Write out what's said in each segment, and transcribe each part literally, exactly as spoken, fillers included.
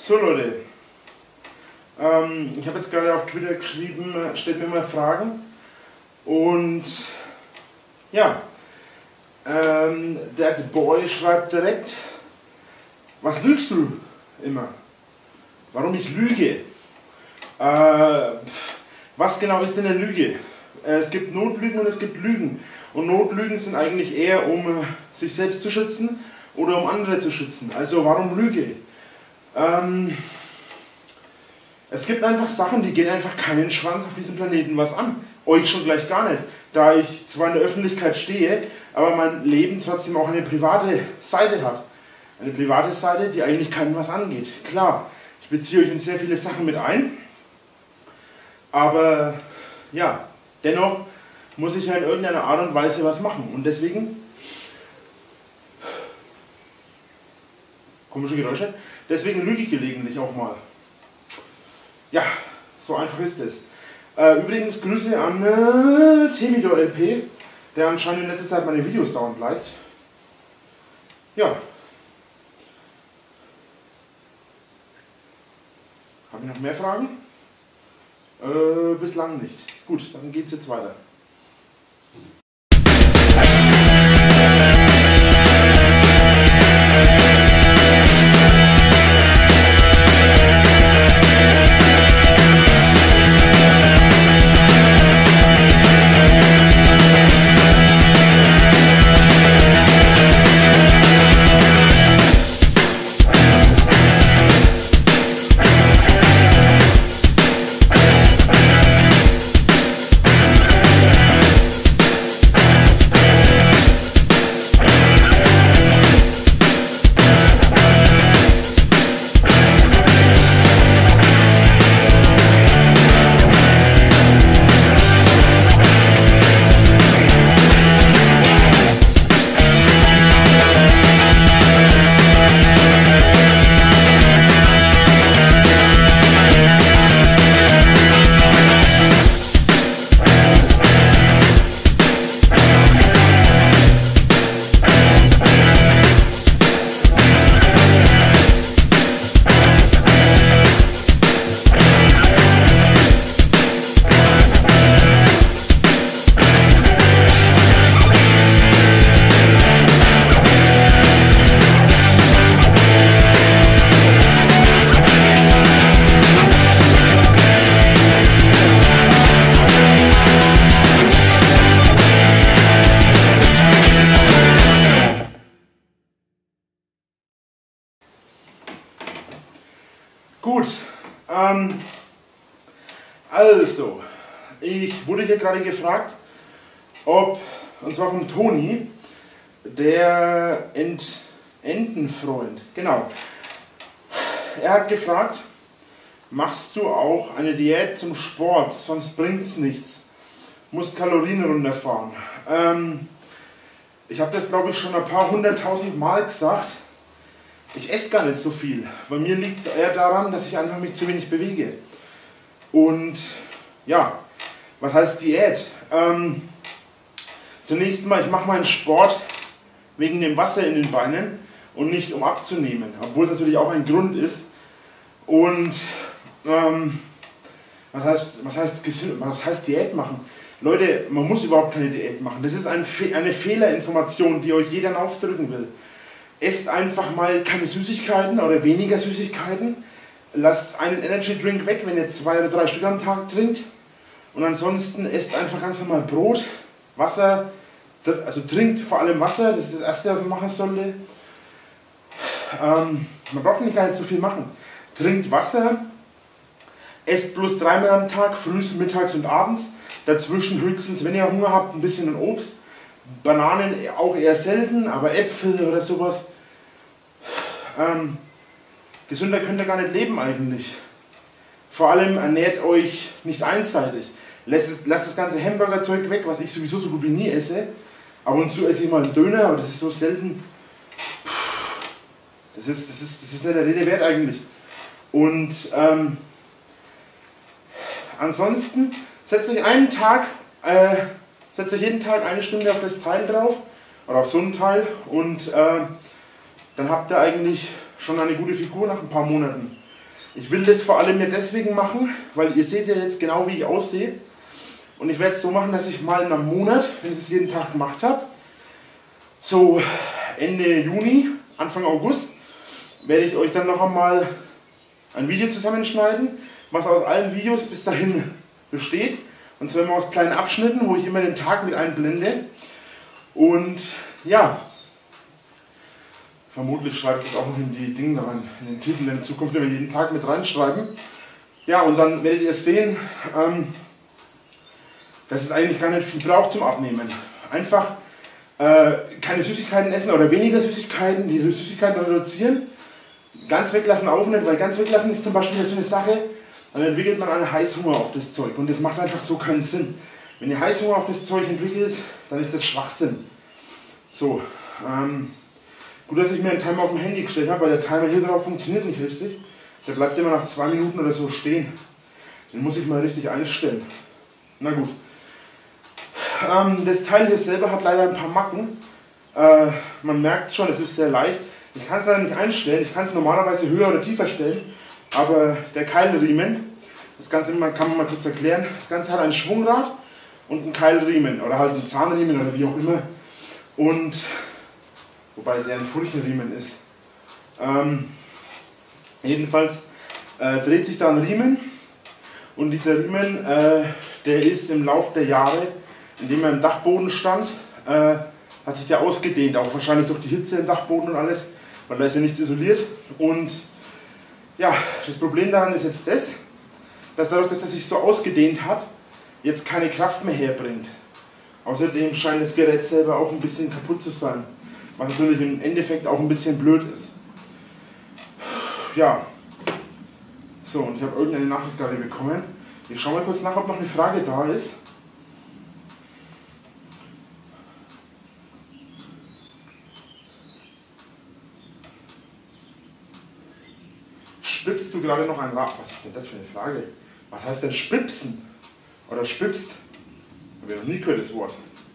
So Leute, ähm, ich habe jetzt gerade auf Twitter geschrieben, stellt mir mal Fragen und ja, ähm, der Boy schreibt direkt, was lügst du immer? Warum ich lüge? Äh, was genau ist denn eine Lüge? Es gibt Notlügen und es gibt Lügen. Und Notlügen sind eigentlich eher, um sich selbst zu schützen oder um andere zu schützen. Also warum Lüge? Ähm, es gibt einfach Sachen, die gehen einfach keinen Schwanz auf diesem Planeten was an. Euch schon gleich gar nicht. Da ich zwar in der Öffentlichkeit stehe, aber mein Leben trotzdem auch eine private Seite hat. Eine private Seite, die eigentlich keinem was angeht. Klar, ich beziehe euch in sehr viele Sachen mit ein, aber ja, dennoch muss ich ja in irgendeiner Art und Weise was machen. Und deswegen, komische Geräusche, deswegen lüge ich gelegentlich auch mal. Ja, so einfach ist es. Äh, übrigens Grüße an äh, Temidor L P, der anscheinend in letzter Zeit meine Videos dauernd liked. Ja. Habe ich noch mehr Fragen? Äh, bislang nicht. Gut, dann geht's jetzt weiter. Gut, ähm, also, ich wurde hier gerade gefragt, ob, und zwar vom Toni, der Ent, Entenfreund, genau. Er hat gefragt, machst du auch eine Diät zum Sport, sonst bringt's nichts, musst Kalorien runterfahren. Ähm, ich habe das glaube ich schon ein paar hunderttausend Mal gesagt. Ich esse gar nicht so viel. Bei mir liegt es eher daran, dass ich einfach mich zu wenig bewege. Und ja, was heißt Diät? Ähm, zunächst mal, ich mache meinen Sport wegen dem Wasser in den Beinen und nicht um abzunehmen, obwohl es natürlich auch ein Grund ist. Und ähm, was, heißt, was, heißt, was heißt Diät machen? Leute, man muss überhaupt keine Diät machen. Das ist ein, eine Fehlerinformation, die euch jeder aufdrücken will. Esst einfach mal keine Süßigkeiten oder weniger Süßigkeiten. Lasst einen Energy Drink weg, wenn ihr zwei oder drei Stück am Tag trinkt. Und ansonsten esst einfach ganz normal Brot, Wasser, also trinkt vor allem Wasser, das ist das Erste, was man machen sollte. Ähm, man braucht nicht gar nicht so viel machen. Trinkt Wasser, esst bloß dreimal am Tag, frühs, mittags und abends. Dazwischen höchstens, wenn ihr Hunger habt, ein bisschen Obst. Bananen auch eher selten, aber Äpfel oder sowas. Ähm, gesünder könnt ihr gar nicht leben eigentlich. Vor allem ernährt euch nicht einseitig. Lasst, es, lasst das ganze Hamburgerzeug weg, was ich sowieso so gut wie nie esse. Ab und zu esse ich mal einen Döner, aber das ist so selten. Das ist, das ist, das ist nicht der Rede wert eigentlich. Und ähm, ansonsten setzt euch einen Tag äh, Setzt euch jeden Tag eine Stunde auf das Teil drauf, oder auf so ein Teil, und äh, dann habt ihr eigentlich schon eine gute Figur nach ein paar Monaten. Ich will das vor allem mir deswegen machen, weil ihr seht ja jetzt genau, wie ich aussehe. Und ich werde es so machen, dass ich mal in einem Monat, wenn ich es jeden Tag gemacht habe, so Ende Juni, Anfang August, werde ich euch dann noch einmal ein Video zusammenschneiden, was aus allen Videos bis dahin besteht. Und zwar immer aus kleinen Abschnitten, wo ich immer den Tag mit einblende. Und ja, vermutlich schreibe ich das auch noch in die Dinge rein, in den Titel in Zukunft immer jeden Tag mit reinschreiben. Ja, und dann werdet ihr sehen, ähm, dass es eigentlich gar nicht viel braucht zum Abnehmen. Einfach äh, keine Süßigkeiten essen oder weniger Süßigkeiten, die Süßigkeiten reduzieren. Ganz weglassen auch nicht, weil ganz weglassen ist zum Beispiel so eine Sache, dann entwickelt man einen Heißhunger auf das Zeug und das macht einfach so keinen Sinn. Wenn ihr Heißhunger auf das Zeug entwickelt, dann ist das Schwachsinn. So, ähm, gut, dass ich mir einen Timer auf dem Handy gestellt habe, weil der Timer hier drauf funktioniert nicht richtig. Der bleibt immer nach zwei Minuten oder so stehen. Den muss ich mal richtig einstellen. Na gut. Ähm, das Teil hier selber hat leider ein paar Macken. Äh, man merkt schon, es ist sehr leicht. Ich kann es leider nicht einstellen. Ich kann es normalerweise höher oder tiefer stellen. Aber der Keilriemen, das Ganze kann man mal kurz erklären. Das Ganze hat ein Schwungrad und einen Keilriemen oder halt einen Zahnriemen oder wie auch immer. Und wobei es eher ein Furchenriemen ist. Ähm, jedenfalls äh, dreht sich da ein Riemen und dieser Riemen, äh, der ist im Laufe der Jahre, in dem er im Dachboden stand, äh, hat sich der ausgedehnt, auch wahrscheinlich durch die Hitze im Dachboden und alles, weil da ist ja nichts isoliert. Und ja, das Problem daran ist jetzt das, dass dadurch, dass er sich so ausgedehnt hat, jetzt keine Kraft mehr herbringt. Außerdem scheint das Gerät selber auch ein bisschen kaputt zu sein, was natürlich im Endeffekt auch ein bisschen blöd ist. Ja, so, und ich habe irgendeine Nachricht gerade bekommen. Ich schaue mal kurz nach, ob noch eine Frage da ist. Spipst du gerade noch ein Rad? Was ist denn das für eine Frage? Was heißt denn spipsen? Oder spipst? Habe ich noch nie gehört, das Wort.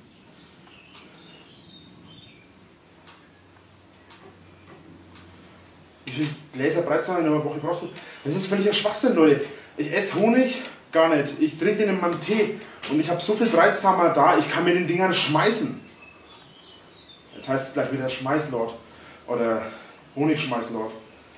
Wie viele Gläser Breitsamen in einer Woche brauchst du? Das ist völliger Schwachsinn, Leute. Ich esse Honig gar nicht. Ich trinke den in meinem Tee. Und ich habe so viel Breitsamen da, ich kann mir den Dingern schmeißen. Jetzt heißt es gleich wieder Schmeißlord. Oder Honigschmeißlord.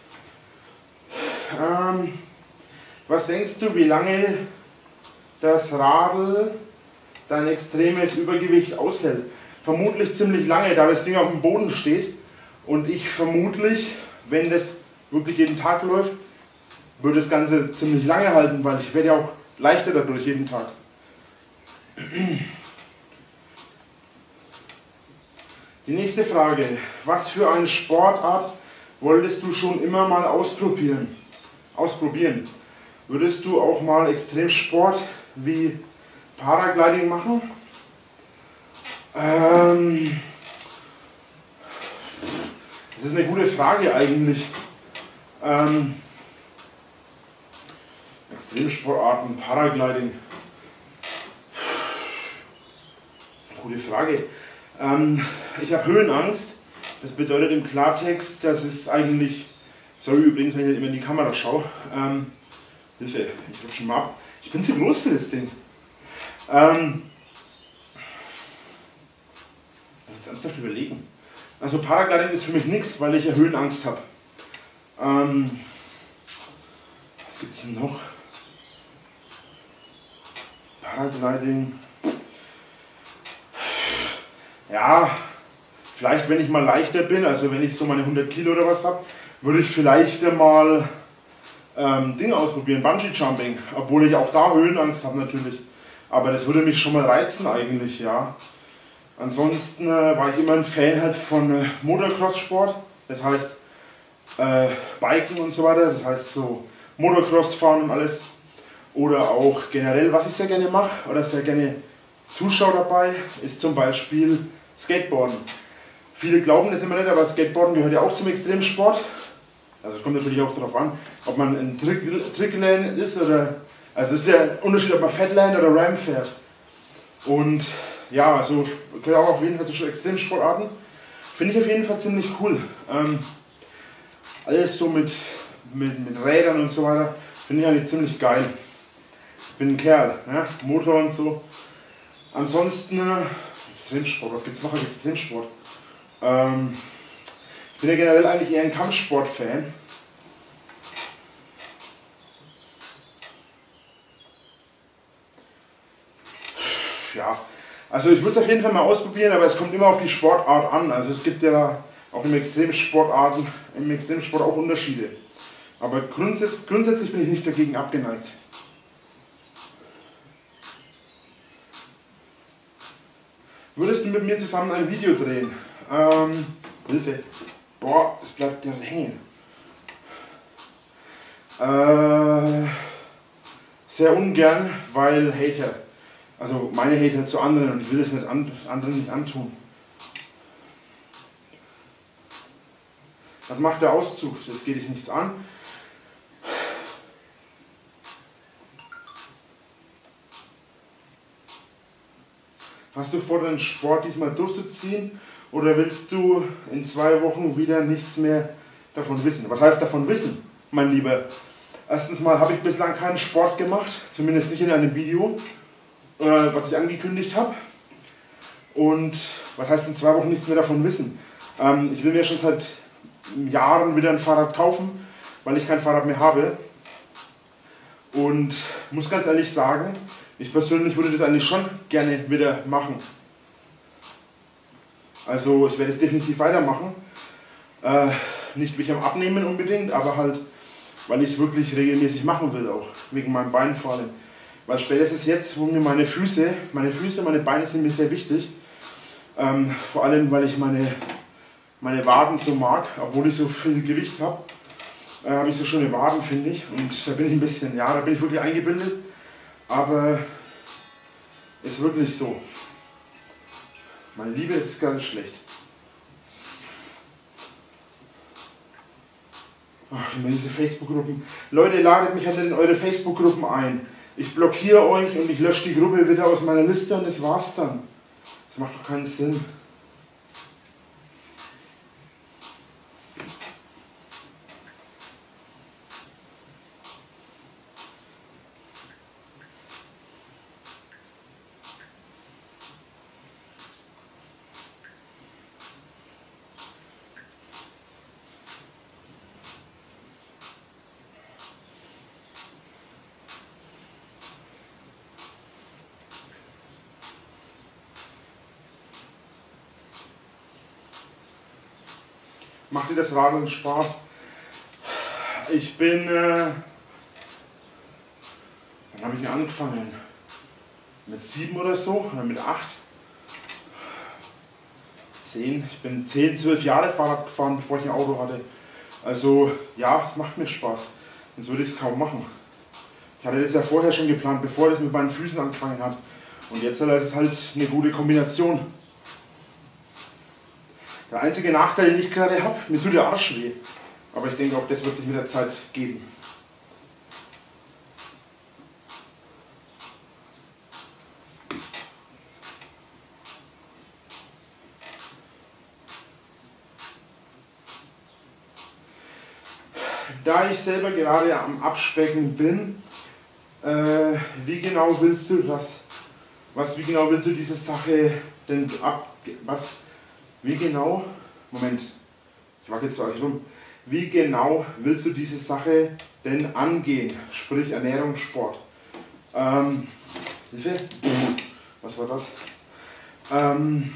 Ähm, was denkst du, wie lange das Radl dein extremes Übergewicht aushält? Vermutlich ziemlich lange, da das Ding auf dem Boden steht. Und ich vermutlich, wenn das wirklich jeden Tag läuft, würde das Ganze ziemlich lange halten, weil ich werde ja auch leichter dadurch jeden Tag. Die nächste Frage. Was für eine Sportart wolltest du schon immer mal ausprobieren? Ausprobieren. Würdest du auch mal Extremsport wie Paragliding machen? Ähm, das ist eine gute Frage eigentlich. Ähm, Extremsportarten, Paragliding. Gute Frage. Ähm, ich habe Höhenangst. Das bedeutet im Klartext, dass es eigentlich... Sorry übrigens, wenn ich immer in die Kamera schaue. Ähm, Hilfe, ich rutsche mal ab. Ich bin zu groß für das Ding. Ähm, ich muss jetzt ernsthaft überlegen. Also Paragliding ist für mich nichts, weil ich ja Höhenangst habe. Ähm, was gibt es denn noch? Paragliding. Ja, vielleicht wenn ich mal leichter bin, also wenn ich so meine hundert Kilo oder was habe, würde ich vielleicht mal ähm, Dinge ausprobieren, Bungee Jumping, obwohl ich auch da Höhenangst habe natürlich. Aber das würde mich schon mal reizen eigentlich, ja. Ansonsten äh, war ich immer ein Fan halt von äh, Motocross-Sport, das heißt äh, Biken und so weiter, das heißt so Motocross fahren und alles. Oder auch generell, was ich sehr gerne mache oder sehr gerne zuschaue dabei, ist zum Beispiel Skateboarden. Viele glauben das immer nicht, aber Skateboarden gehört ja auch zum Extremsport. Also es kommt natürlich auch darauf an, ob man ein Tricklane ist oder... Also es ist ja ein Unterschied, ob man Fatland oder Ram fährt. Und ja, also gehört auch auf jeden Fall zu Extremsportarten. Finde ich auf jeden Fall ziemlich cool. Ähm, alles so mit mit, mit Rädern und so weiter, finde ich eigentlich ziemlich geil. Ich bin ein Kerl, ne? Motor und so. Ansonsten äh, Extremsport, was gibt es noch als Extremsport? Ähm, ich bin ja generell eigentlich eher ein Kampfsport-Fan. Ja, also ich würde es auf jeden Fall mal ausprobieren, aber es kommt immer auf die Sportart an. Also es gibt ja auch im Extremsportarten, im Extremsport auch Unterschiede. Aber grundsätzlich, grundsätzlich bin ich nicht dagegen abgeneigt. Würdest du mit mir zusammen ein Video drehen? Ähm, Hilfe. Boah, es bleibt direkt hängen. Äh, sehr ungern, weil Hater. Also meine Hater zu anderen und ich will es nicht an, anderen nicht antun. Was macht der Auszug? Das geht dich nichts an. Hast du vor, den Sport diesmal durchzuziehen oder willst du in zwei Wochen wieder nichts mehr davon wissen? Was heißt davon wissen, mein Lieber? Erstens mal habe ich bislang keinen Sport gemacht, zumindest nicht in einem Video, äh, was ich angekündigt habe. Und was heißt in zwei Wochen nichts mehr davon wissen? Ähm, ich will mir schon seit Jahren wieder ein Fahrrad kaufen, weil ich kein Fahrrad mehr habe. Und muss ganz ehrlich sagen, ich persönlich würde das eigentlich schon gerne wieder machen. Also ich werde es definitiv weitermachen. Äh, nicht mich am Abnehmen unbedingt, aber halt, weil ich es wirklich regelmäßig machen will auch. Wegen meinem Bein vor allem. Weil spätestens jetzt, wo mir meine Füße, meine Füße, meine Beine sind mir sehr wichtig. Ähm, vor allem, weil ich meine, meine Waden so mag, obwohl ich so viel Gewicht habe. Äh, habe ich so schöne Waden, finde ich. Und da bin ich ein bisschen, ja, da bin ich wirklich eingebildet. Aber ist wirklich so. Meine Liebe ist ganz schlecht. Ach, immer diese Facebook-Gruppen. Leute, ladet mich halt in eure Facebook-Gruppen ein. Ich blockiere euch und ich lösche die Gruppe wieder aus meiner Liste und das war's dann. Das macht doch keinen Sinn. Macht dir das Radeln Spaß? Ich bin, äh, wann habe ich denn angefangen? Mit sieben oder so, oder mit acht? Zehn. Ich bin zehn, zwölf Jahre Fahrrad gefahren, bevor ich ein Auto hatte. Also ja, es macht mir Spaß. Sonst würde ich es kaum machen. Ich hatte das ja vorher schon geplant, bevor das mit meinen Füßen angefangen hat. Und jetzt ist es halt eine gute Kombination. Der einzige Nachteil, den ich gerade habe, mir tut der Arsch weh. Aber ich denke, auch das wird sich mit der Zeit geben. Da ich selber gerade am Abspecken bin, äh, wie genau willst du das, was, wie genau willst du diese Sache denn ab, was, wie genau, Moment, ich wacke jetzt zu euch rum, wie genau willst du diese Sache denn angehen, sprich Ernährung, Sport? Ähm, Hilfe? Was war das? Ähm,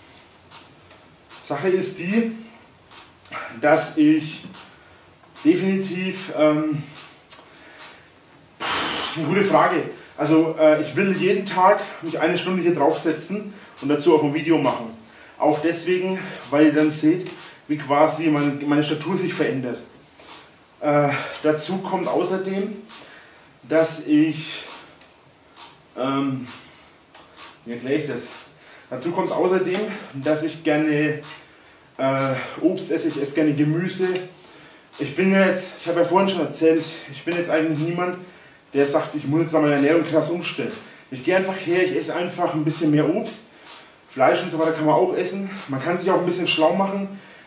Sache ist die, dass ich definitiv, ähm, das ist eine gute Frage. Also äh, ich will jeden Tag mich eine Stunde hier draufsetzen und dazu auch ein Video machen. Auch deswegen, weil ihr dann seht, wie quasi mein, meine Statur sich verändert. Äh, dazu kommt außerdem, dass ich, ähm, wie erkläre ich das? Dazu kommt außerdem, dass ich gerne äh, Obst esse, ich esse gerne Gemüse. Ich bin jetzt, ich habe ja vorhin schon erzählt, ich bin jetzt eigentlich niemand, der sagt, ich muss jetzt meine Ernährung krass umstellen. Ich gehe einfach her, ich esse einfach ein bisschen mehr Obst. Fleisch und so weiter kann man auch essen. Man kann sich auch ein bisschen schlau machen.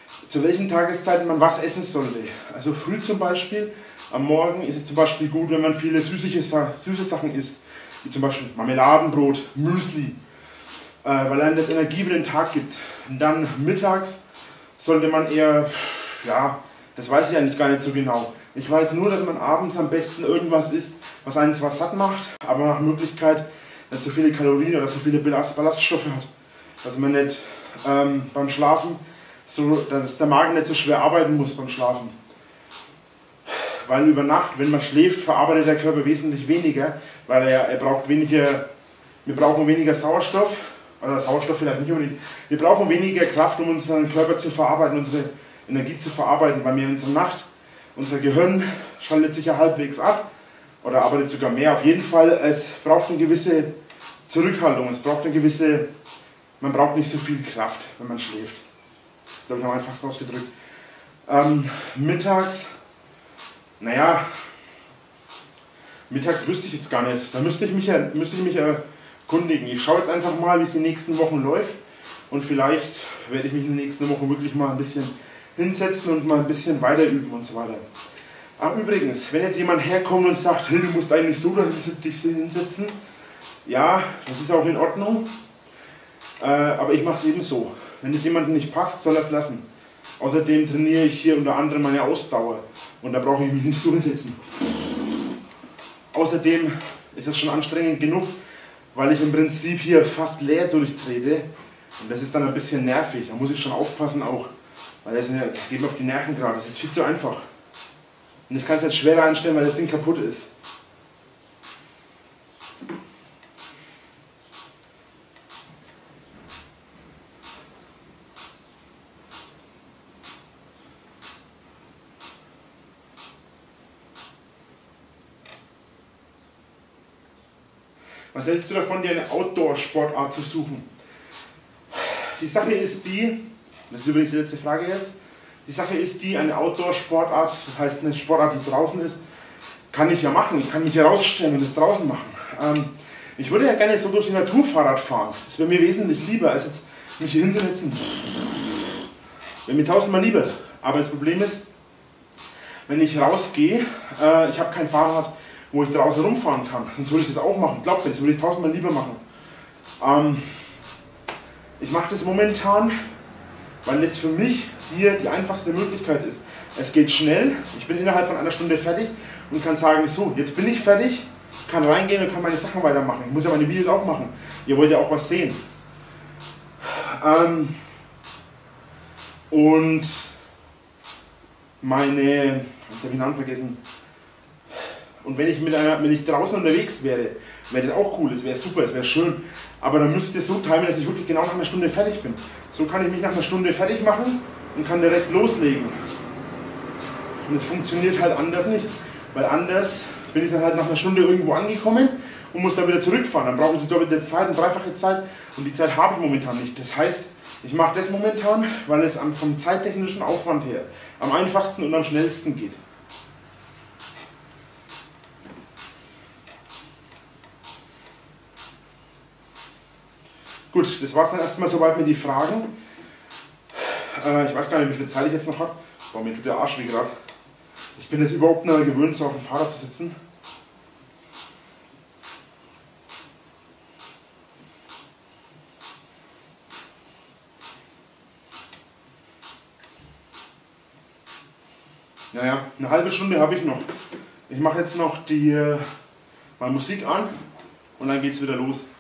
zu welchen Tageszeiten man was essen sollte. Also früh zum Beispiel, am Morgen ist es zum Beispiel gut, wenn man viele süße, süße Sachen isst, wie zum Beispiel Marmeladenbrot, Müsli, äh, weil einem das Energie für den Tag gibt. Und dann mittags sollte man eher, ja, das weiß ich eigentlich gar nicht so genau. Ich weiß nur, dass man abends am besten irgendwas isst, was einen zwar satt macht, aber nach Möglichkeit nicht so viele Kalorien oder so viele Ballaststoffe hat. Dass man nicht ähm, beim Schlafen, so, dass der Magen nicht so schwer arbeiten muss beim Schlafen. Weil über Nacht, wenn man schläft, verarbeitet der Körper wesentlich weniger, weil er, er braucht weniger, wir brauchen weniger Sauerstoff, oder Sauerstoff vielleicht nicht unbedingt, wir brauchen weniger Kraft, um unseren Körper zu verarbeiten, unsere Energie zu verarbeiten, weil wir in unserer Nacht, unser Gehirn schaltet sich ja halbwegs ab, oder arbeitet sogar mehr. Auf jeden Fall, es braucht eine gewisse Zurückhaltung, es braucht eine gewisse, man braucht nicht so viel Kraft, wenn man schläft. Das ist, glaube ich, am einfachsten ausgedrückt. Ähm, mittags, naja, mittags wüsste ich jetzt gar nicht. Da müsste ich mich, müsste ich mich erkundigen. Ich schaue jetzt einfach mal, wie es die nächsten Wochen läuft. Und vielleicht werde ich mich in den nächsten Wochen wirklich mal ein bisschen hinsetzen und mal ein bisschen weiter üben und so weiter. Ach, übrigens, wenn jetzt jemand herkommt und sagt, hey, du musst eigentlich so dich hinsetzen, ja, das ist auch in Ordnung. Äh, aber ich mache es eben so. Wenn es jemandem nicht passt, soll er es lassen. Außerdem trainiere ich hier unter anderem meine Ausdauer. Und da brauche ich mich nicht so hinsetzen. Außerdem ist es schon anstrengend genug, weil ich im Prinzip hier fast leer durchtrete. Und das ist dann ein bisschen nervig. Da muss ich schon aufpassen auch. Weil das, das geht mir auf die Nerven gerade. Das ist viel zu einfach. Und ich kann es jetzt schwerer einstellen, weil das Ding kaputt ist. Was hältst du davon, dir eine Outdoor-Sportart zu suchen? Die Sache ist die, das ist übrigens die letzte Frage jetzt, die Sache ist die, eine Outdoor-Sportart, das heißt eine Sportart, die draußen ist, kann ich ja machen, ich kann mich herausstellen und das draußen machen. Ähm, ich würde ja gerne so durch die Natur Fahrrad fahren, das wäre mir wesentlich lieber, als jetzt mich hier hinzusetzen. Wäre mir tausendmal lieber, aber das Problem ist, wenn ich rausgehe, äh, ich habe kein Fahrrad, wo ich draußen rumfahren kann. Sonst würde ich das auch machen. Glaubt mir, das würde ich tausendmal lieber machen. Ähm, ich mache das momentan, weil das für mich hier die einfachste Möglichkeit ist. Es geht schnell, ich bin innerhalb von einer Stunde fertig und kann sagen, so, jetzt bin ich fertig, kann reingehen und kann meine Sachen weitermachen. Ich muss ja meine Videos auch machen. Ihr wollt ja auch was sehen. Ähm, und meine, was habe ich den Namen vergessen? Und wenn ich, mit einer, wenn ich draußen unterwegs wäre, wäre das auch cool, es wäre super, es wäre schön. Aber dann müsste ich das so timen, dass ich wirklich genau nach einer Stunde fertig bin. So kann ich mich nach einer Stunde fertig machen und kann direkt loslegen. Und es funktioniert halt anders nicht, weil anders bin ich dann halt nach einer Stunde irgendwo angekommen und muss dann wieder zurückfahren. Dann brauche ich die doppelte Zeit, eine dreifache Zeit und die Zeit habe ich momentan nicht. Das heißt, ich mache das momentan, weil es vom zeittechnischen Aufwand her am einfachsten und am schnellsten geht. Gut, das war es dann erstmal soweit mit die Fragen. Äh, ich weiß gar nicht, wie viel Zeit ich jetzt noch habe. Boah, mir tut der Arsch weh gerade. Ich bin jetzt überhaupt nicht gewöhnt, so auf dem Fahrrad zu sitzen. Naja, eine halbe Stunde habe ich noch. Ich mache jetzt noch die, äh, mal Musik an und dann geht es wieder los.